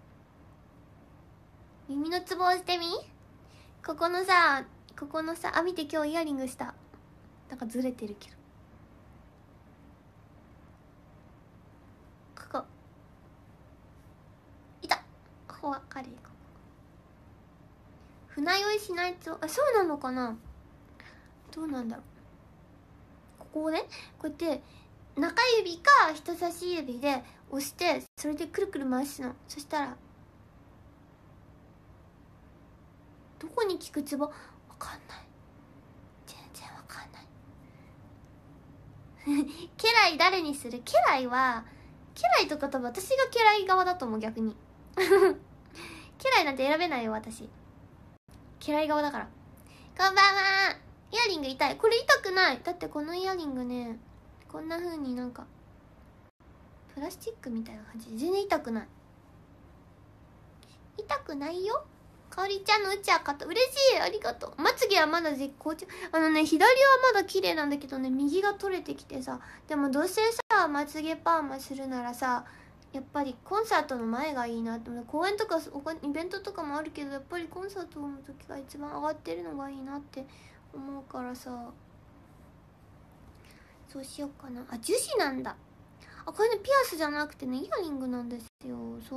Speaker 1: 押してみ。ここのさ見て、今日イヤリングしたなんかずれてるけど、ここここは軽い。船酔いしないとそうなのかな。どうなんだろう。ここをねこうやって中指か人差し指で押してそれでくるくる回すの。そしたらどこに効くツボわかんない。全然わかんない家来誰にする。家来とか多分私が家来側だと思う。逆に家来なんて選べないよ私。家来側だから。こんばんは。イヤリング痛い。これ痛くない。だってこのイヤリングねこんな風になんかプラスチックみたいな感じで全然痛くない。痛くないよ。かおりちゃんのうちは買った。嬉しい。ありがとう。まつげはまだ絶好調。左はまだ綺麗なんだけどね、右が取れてきてさ。でもどうせさまつげパーマするならさやっぱりコンサートの前がいいなって。公演とかイベントとかもあるけどやっぱりコンサートの時が一番上がってるのがいいなって思うからさ、そうしようかな。樹脂なんだ。これねピアスじゃなくてねイヤリングなんですよ。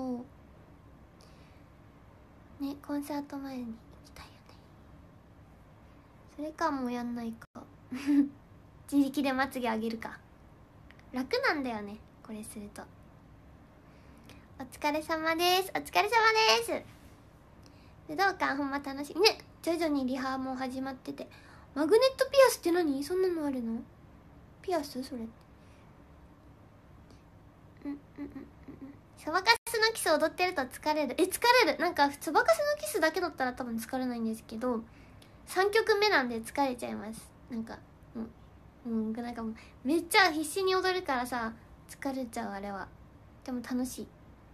Speaker 1: そうね、コンサート前に行きたいよね。それかもうやんないか自力でまつげ上げるか。楽なんだよねこれすると。お疲れ様です。お疲れ様です。武道館ほんま楽しみね。徐々にリハも始まってて。マグネットピアスって何？そんなのあるの？ピアスそれ。そばかすのキス踊ってると疲れる。疲れる。なんかそばかすのキスだけだったら多分疲れないんですけど3曲目なんで疲れちゃいます。なんかなんかもうめっちゃ必死に踊るからさ疲れちゃう。あれはでも楽しい。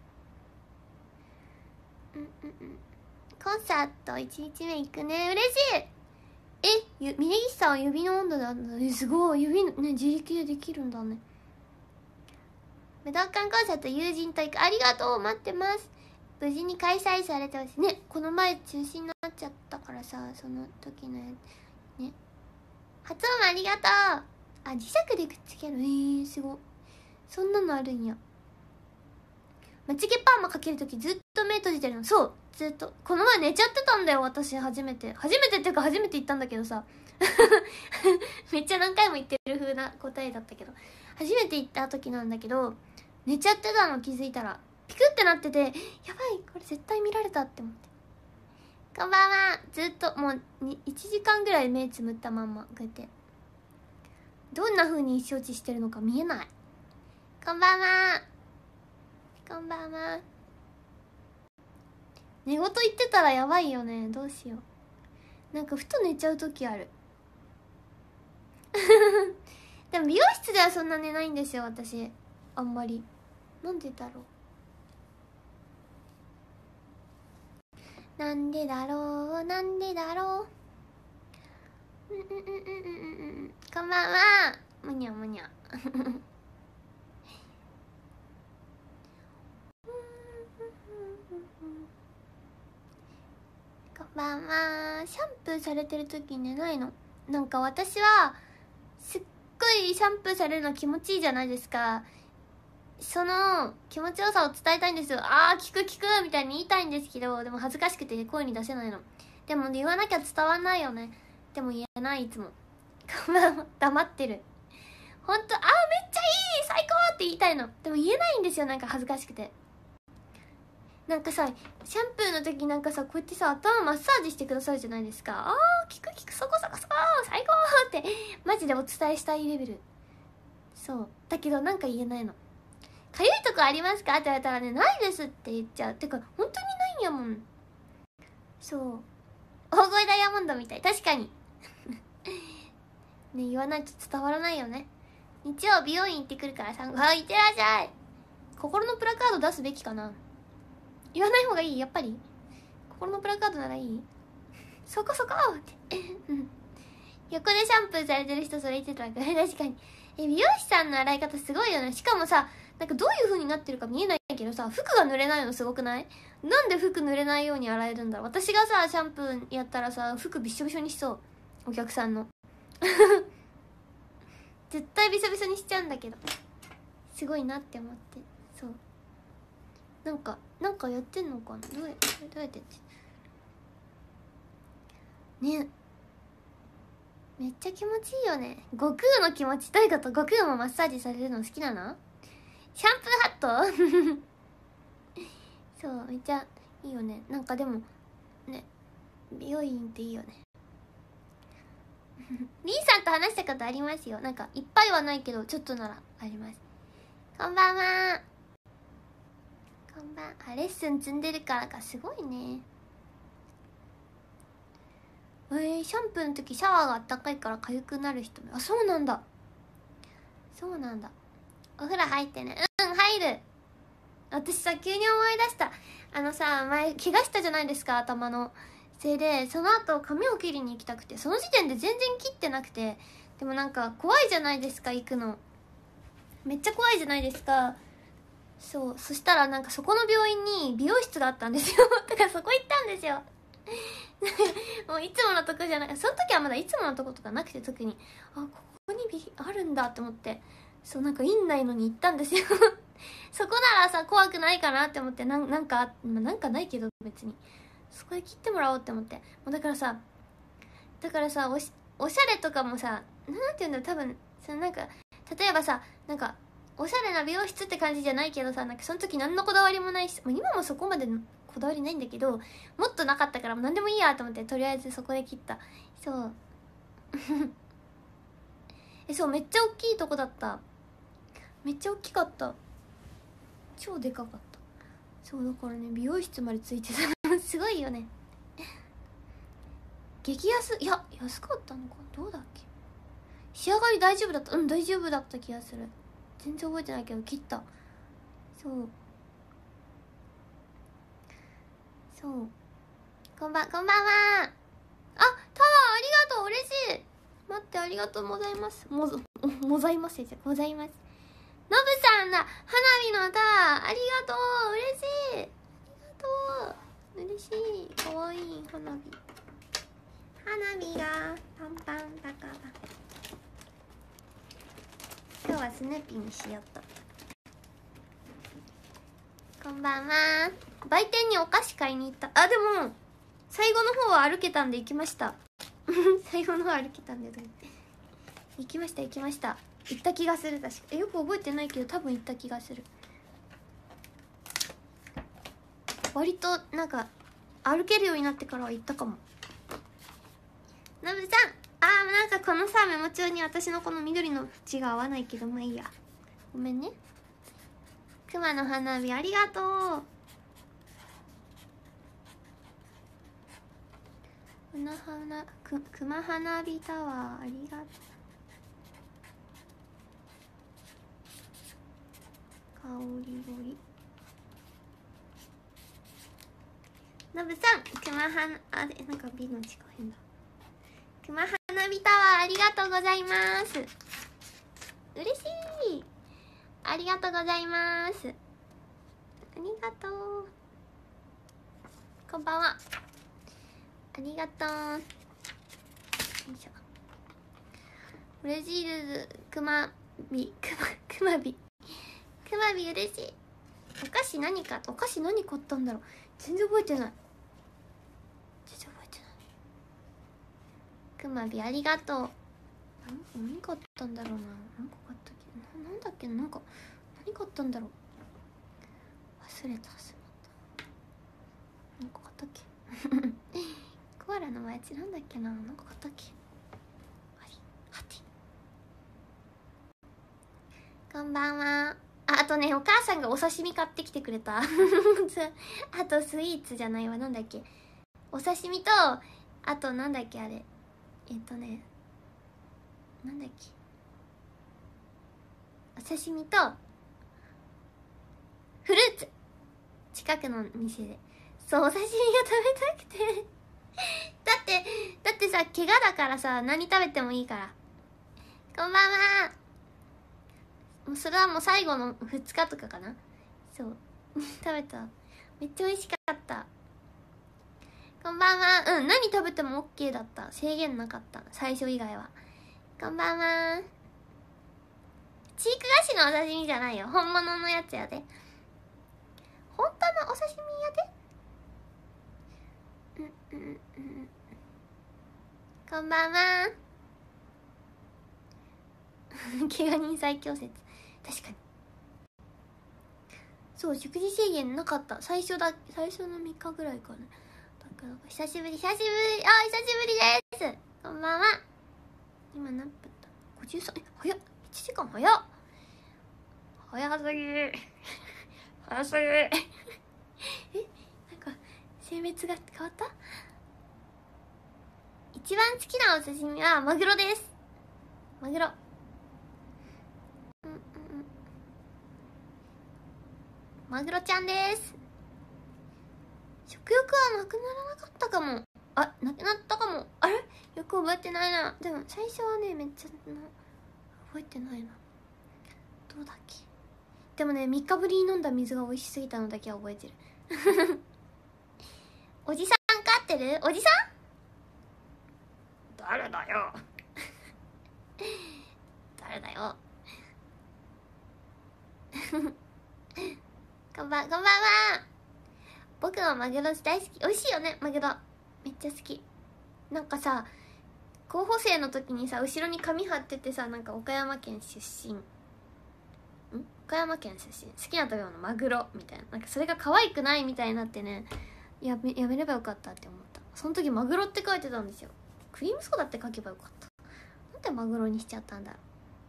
Speaker 1: コンサート1日目行くね。嬉しい。峯岸さんは指の温度なんだ。すごい。指ね自力でできるんだね。武道館コンサート友人と行く。ありがとう。待ってます。無事に開催されてますね。この前中止になっちゃったからさその時のやつね。初音ありがとう。磁石でくっつける。すごい。そんなのあるんや。 まつげパーマかけるときずっと目閉じてるの。そう、ずっと。この前寝ちゃってたんだよ、私。初めてっていうか初めて言ったんだけどさめっちゃ何回も言ってる風な答えだったけど、初めて言った時なんだけど、寝ちゃってたの。気づいたらピクってなってて、やばい、これ絶対見られたって思って。こんばんは。ずっともう1時間ぐらい目つむったまんまこうやって、どんな風に意思表示してるのか見えない。こんばんは。こんばんは。寝言言ってたらやばいよね。どうしよう。なんかふと寝ちゃう時あるでも美容室ではそんな寝ないんですよ、私。あんまり。なんでだろう。なんでだろう、なんでだろう。こんばんは。むにゃむにゃこんばんは。シャンプーされてる時に寝ないの。なんか私はすっごいシャンプーされるの気持ちいいじゃないですか。その気持ちよさを伝えたいんですよ。あー、聞く聞くみたいに言いたいんですけど、でも恥ずかしくて声に出せないの。でも言わなきゃ伝わんないよね。でも言えない、いつも。こんばんは。黙ってる。ほんと、あーめっちゃいい最高って言いたいの。でも言えないんですよ、なんか恥ずかしくて。なんかさ、シャンプーの時なんかさ、こうやってさ、頭マッサージしてくださるじゃないですか。あー、聞く聞く、そこそこそこ最高ってマジでお伝えしたいレベル。そうだけどなんか言えないの。かゆいとこありますかって言われたらね、ないですって言っちゃう。てか本当にないんやもん。そう、大声ダイヤモンドみたい。確かにね、言わないと伝わらないよね。日曜美容院行ってくるから参考。あ、いってらっしゃい。心のプラカード出すべきかな。言わない方がいい、やっぱり。心のプラカードならいい。そこそこって横でシャンプーされてる人それ言ってたら確かに。美容師さんの洗い方すごいよね。しかもさ、なんかどういう風になってるか見えないけどさ、服が濡れないのすごくない？なんで服濡れないように洗えるんだろう。私がさシャンプーやったらさ、服びしょびしょにしそう。お客さんの絶対びしょびしょにしちゃうんだけど、すごいなって思って。そう、なんかやってんのかな。どうやってね。めっちゃ気持ちいいよね。悟空の気持ち。どういうこと？悟空もマッサージされるの好きなの？シャンプーハットそう、めっちゃいいよね。なんかでもね、美容院っていいよねリーさんと話したことありますよ。なんかいっぱいはないけどちょっとならあります。こんばんは。こんばん。レッスン積んでるからか。すごいね。シャンプーの時シャワーがあったかいから痒くなる人。あ、そうなんだ。そうなんだ。お風呂入ってね。入る。私さ、急に思い出した。前怪我したじゃないですか、頭の。それでその後髪を切りに行きたくて、その時点で全然切ってなくて、でもなんか怖いじゃないですか、行くのめっちゃ怖いじゃないですか。そう、そしたらなんかそこの病院に美容室があったんですよだからそこ行ったんですよもういつものとこじゃない。その時はまだいつものとことかなくて、特にここにあるんだって思って、そう、なんか院内のに行ったんですよそこならさ怖くないかなって思って、なんかないけど別にそこで切ってもらおうって思って。もうだからさおしゃれとかもさ、なんていうんだろう、多分そのなんか例えばさ、なんかおしゃれな美容室って感じじゃないけどさ、なんかその時何のこだわりもないし、今もそこまでこだわりないんだけど、もっとなかったからもう何でもいいやと思って、とりあえずそこで切った。そうそう、めっちゃ大きいとこだった。めっちゃ大きかった。超でかかった。そうだからね、美容室までついてたすごいよね激安。いや、安かったのか、どうだっけ。仕上がり大丈夫だった。大丈夫だった気がする。全然覚えてないけど切った。そうこんばんは。タワーありがとう。嬉しい。待って、ありがとうございます。ございますじゃございます。のぶさんだ。花火のタワーありがとう。嬉しい。ありがとう。嬉しい。かわいい花火がパンパンだから。今日はスヌーピーにしよっと。ここんばんは。売店にお菓子買いに行った。あ、でも最後の方は歩けたんで行きました最後の方は歩けたんで行きました行った気がする。確かよく覚えてないけど多分行った気がする。割となんか歩けるようになってからは行ったかも。のぶさん、なんかこのさメモ帳に私のこの緑の縁が合わないけど、まあいいや、ごめんね。熊の花火ありがとう。熊花火タワーありがとう。香りごりのぶさん、熊花なんか美の近いんだ。熊花火タワーありがとうございます。嬉しい、ありがとうございます。ありがとう。こんばんは。ありがとう。よいしょ。ブレジルズ熊火嬉しい。お菓子何買ったんだろう。全然覚えてない。熊火ありがとう。何買ったんだろうな。何個買ったっけ。なんだっけ。何買ったんだろう。忘れた。何個買ったっけコアラのおやつなんだっけな。何個買ったっけ。はて。こんばんは。あとね、お母さんがお刺身買ってきてくれたあとスイーツじゃないわ。なんだっけ。お刺身と、あとなんだっけあれ。なんだっけ。お刺身とフルーツ、近くの店で。そう、お刺身が食べたくてだってさ、怪我だからさ、何食べてもいいから。こんばんは。もうそれはもう最後の2日とかかな。そう食べた。めっちゃ美味しかった。こんばんは。何食べても OK だった。制限なかった、最初以外は。こんばんは。チーク菓子のお刺身じゃないよ、本物のやつやで。本当のお刺身やで。こんばんは怪我人最強説。確かにそう、食事制限なかった。最初の3日ぐらいかな。だから久しぶり。久しぶりです。こんばんは。今何分だ。53。早っ。1時間早っ。早すぎ早すぎなんか性別が変わった。一番好きなお刺身はマグロです。マグロ。マグロちゃんです。食欲はなくならなかったかも。なくなったかも。あれ、よく覚えてないな。でも最初はね、めっちゃ覚えてないな。どうだっけ。でもね、3日ぶりに飲んだ水が美味しすぎたのだけは覚えてるおじさん飼ってる？おじさん？誰だよ誰だよこんばんは。僕はマグロ大好き。美味しいよね、マグロ。めっちゃ好き。なんかさ、候補生の時にさ、後ろに紙貼っててさ、なんか岡山県出身、好きな食べ物マグロみたいな、なんかそれが可愛くないみたいになってね、やめればよかったって思った。その時マグロって書いてたんですよ。クリームソーダって書けばよかった。なんでマグロにしちゃったんだろ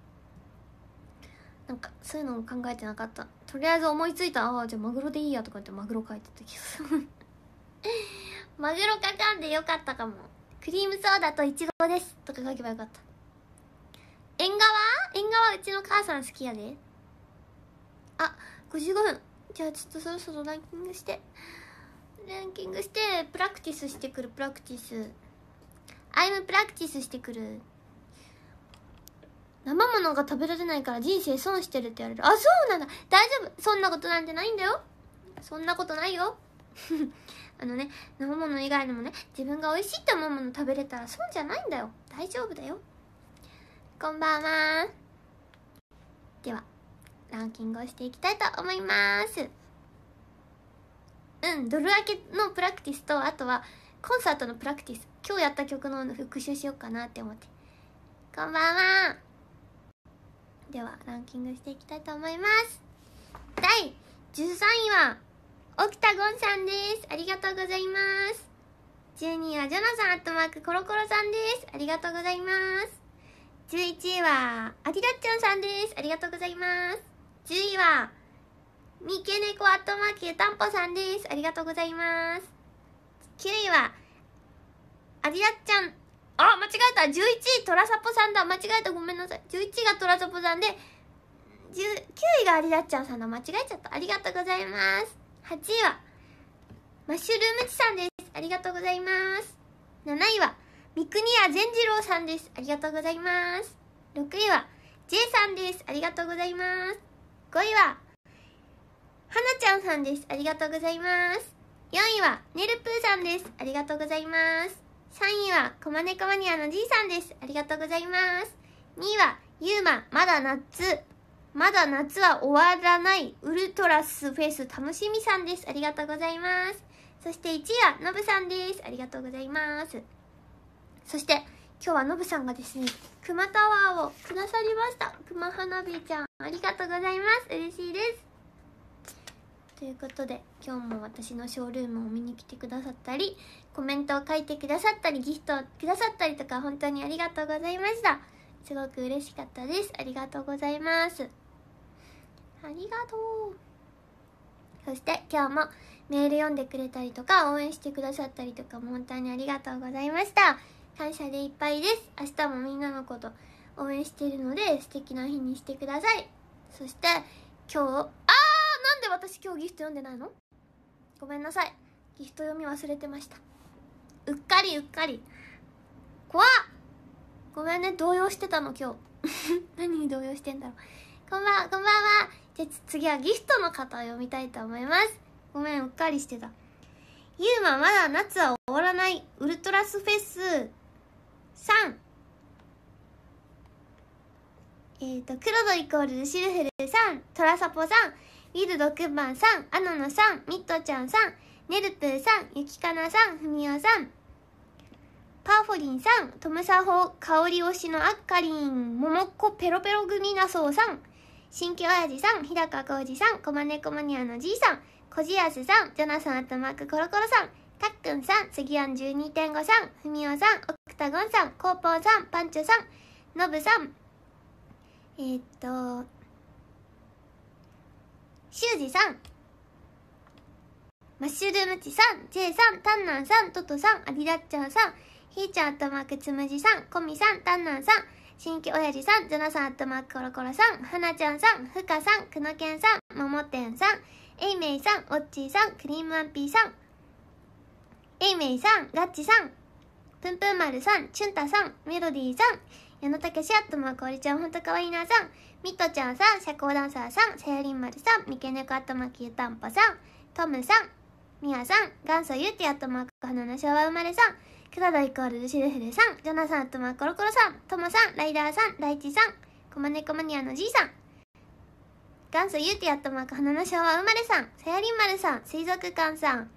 Speaker 1: う。なんかそういうのも考えてなかった。とりあえず思いついた。じゃあマグロでいいやとか言ってマグロ書いてたけどマグロ書かんでよかったかも。クリームソーダとイチゴですとか書けばよかった。縁側うちの母さん好きやで。55分。じゃあちょっとそろそろランキングしてプラクティスしてくる。アイムプラクティスしてくる。生ものが食べられないから人生損してるって言われる。そうなんだ。大丈夫、そんなことなんてないんだよ。そんなことないよ生もの以外にもね、自分が美味しいって思うもの食べれたら損じゃないんだよ。大丈夫だよ。こんばんは。ではランキングをしていきたいと思います。 ドル明けのプラクティスと、あとはコンサートのプラクティス、今日やった曲の復習しようかなって思って。こんばんは。ではランキングしていきたいと思います。第13位はオキタゴンさんです。ありがとうございます。12位はジョナサンアットマークコロコロさんです。ありがとうございます。11位はアディダッチョンさんです。ありがとうございます。10位は三毛猫アットマークゆたんぽさんです。ありがとうございます。9位はアディダッちゃん、あ、間違えた。11位トラサポさんだ。間違えた、ごめんなさい。11位がトラサポさんで9位がアディダッちゃんさんだ。間違えちゃった。ありがとうございます。8位はマッシュルームチさんです。ありがとうございます。7位は三国谷善次郎さんです。ありがとうございます。6位は J さんです。ありがとうございます。5位ははなちゃんさんです。ありがとうございます。4位はねるぷーさんです。ありがとうございます。3位はコマネコマニアのじいさんです。ありがとうございます。2位はゆうま、まだ夏は終わらないウルトラスフェス楽しみさんです。ありがとうございます。そして1位はのぶさんです。ありがとうございます。そして今日はのぶさんがですね、くまタワーをくださりました。くま花火ちゃん、ありがとうございます。嬉しいです。ということで今日も私のショールームを見に来てくださったり、コメントを書いてくださったり、ギフトをくださったりとか、本当にありがとうございました。すごく嬉しかったです。ありがとうございます。ありがとう。そして今日もメール読んでくれたりとか、応援してくださったりとかも本当にありがとうございました。感謝でいっぱいです。明日もみんなのこと応援しているので素敵な日にしてください。そして今日、なんで私今日ギフト読んでないの？ごめんなさい。ギフト読み忘れてました。うっかり怖っ。ごめんね、動揺してたの今日何に動揺してんだろう。こんばんは。じゃあ次はギフトの方を読みたいと思います。ごめん、うっかりしてた。ゆうま、まだ夏は終わらないウルトラスフェスさん、黒ドイコールルシルフルさん、トラサポさん、ウィルドクバンさん、アノノさん、ミットちゃんさん、ネルプーさん、ゆきかなさん、ふみおさん、パーフォリンさん、トムサホ香り推しのあっかりん、ももっこペロペロ組なそうさん、新規おやじさん、日高浩二さん、コマネコマニアのじいさん、コジヤスさん、ジョナサンアットマークコロコロさん、たっくんさん、杉庵 12.5 さん、ふみおさん、オクタゴンさん、コーポーさん、パンチョさん、ノブさん、シュウジさん、マッシュルームチさん、ジェイさん、タンナンさん、トトさん、アディダッチャーさん、ヒーチャーアットマークつむじさん、コミさん、タンナンさん、新規おやじさん、ジョナサンアットマークコロコロさん、はなちゃんさん、ふかさん、くのけんさん、ももてんさん、エイメイさん、オッチーさん、クリームアンピーさん、エイメイさん、ガッチさん、ぷんぷん丸さん、チュンタさん、メロディーさん、矢野たけしアットマークおりちゃんほんとかわいいなさん、ミットちゃんさん、社交ダンサーさん、さやりん丸さん、みけねこアットマークゆたんぽさん、トムさん、ミヤさん、元祖ゆうてアットマーク花の昭和生まれさん、クラドイコールルシルフルさん、ジョナサンアットマークコロコロさん、トモさん、ライダーさん、ライチさん、コマネコマニアのじいさん、元祖ゆうてアットマーク花の昭和生まれさん、さやりん丸さん、水族館さん、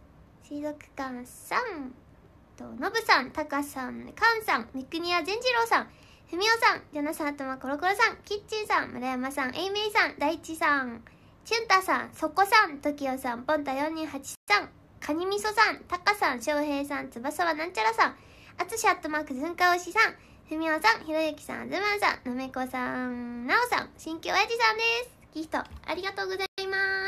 Speaker 1: ノブさん、タカさん、カンさん、ミクニア善次郎さん、ふみおさん、ジョナサンアットマークコロコロさん、キッチンさん、村山さん、エイメイさん、大地さん、チュンタさん、そこさん、トキオさん、ポンタ428さん、カニみそさん、タカさん、翔平さん、翼はなんちゃらさん、あつしアットマークずんかおしさん、ふみおさん、ひろゆきさん、ズマンさん、のめこさん、なおさん、新規おやじさんです。ギフトありがとうございます。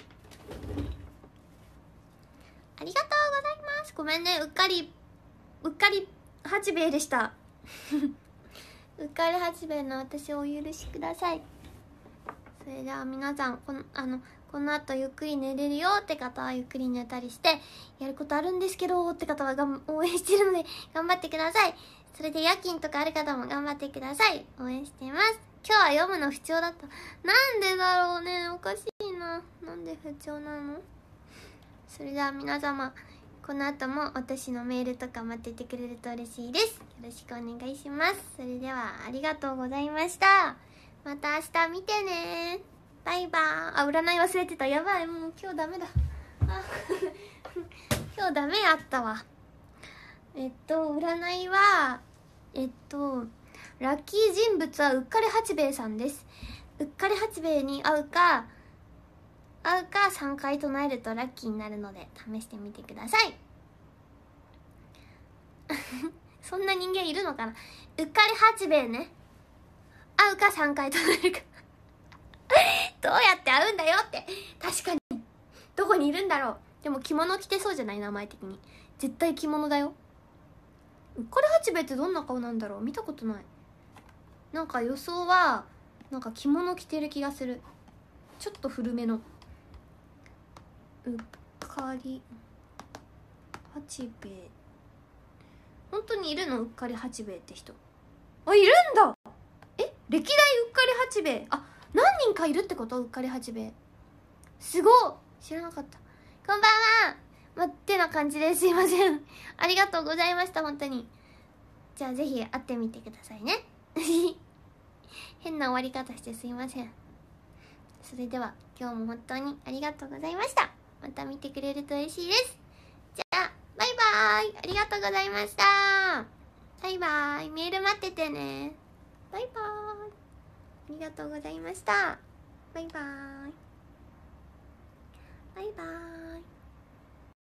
Speaker 1: ありがとうございます。ごめんね、うっかり八兵衛でしたうっかり八兵衛の私をお許しください。それでは皆さん、この後ゆっくり寝れるよって方はゆっくり寝たりして、やることあるんですけどって方は応援してるので頑張ってください。それで夜勤とかある方も頑張ってください。応援しています。今日は読むの不調だった。なんでだろうね、おかしいな。なんで不調なの？それでは皆様、この後も私のメールとか待っててくれると嬉しいです。よろしくお願いします。それではありがとうございました。また明日見てね。バイバーイ。占い忘れてた。やばい、もう今日ダメだ。 今日ダメやったわ。占いはラッキー人物はうっかり八兵衛さんです。うっかり八兵衛に会うか3回唱えるとラッキーになるので試してみてください。そんな人間いるのかな。うっかり八兵衛ね、会うか3回唱えるかどうやって会うんだよって。確かにどこにいるんだろう。でも着物着てそうじゃない？名前的に絶対着物だよ。うっかり八兵衛ってどんな顔なんだろう。見たことない。なんか予想はなんか着物着てる気がする。ちょっと古めのうっかり八兵衛。本当にいるの？うっかり八兵衛って人。あ、いるんだ。歴代うっかり八兵衛。あ、何人かいるってこと？うっかり八兵衛。すごい、知らなかった。こんばんは。ってな感じです。すいません。ありがとうございました。本当に。じゃあぜひ会ってみてくださいね。変な終わり方してすいません。それでは今日も本当にありがとうございました。また見てくれると嬉しいです。じゃあバイバーイ。ありがとうございました。バイバーイ。メール待っててね。バイバーイ。ありがとうございました。バイバーイ。バイバーイ。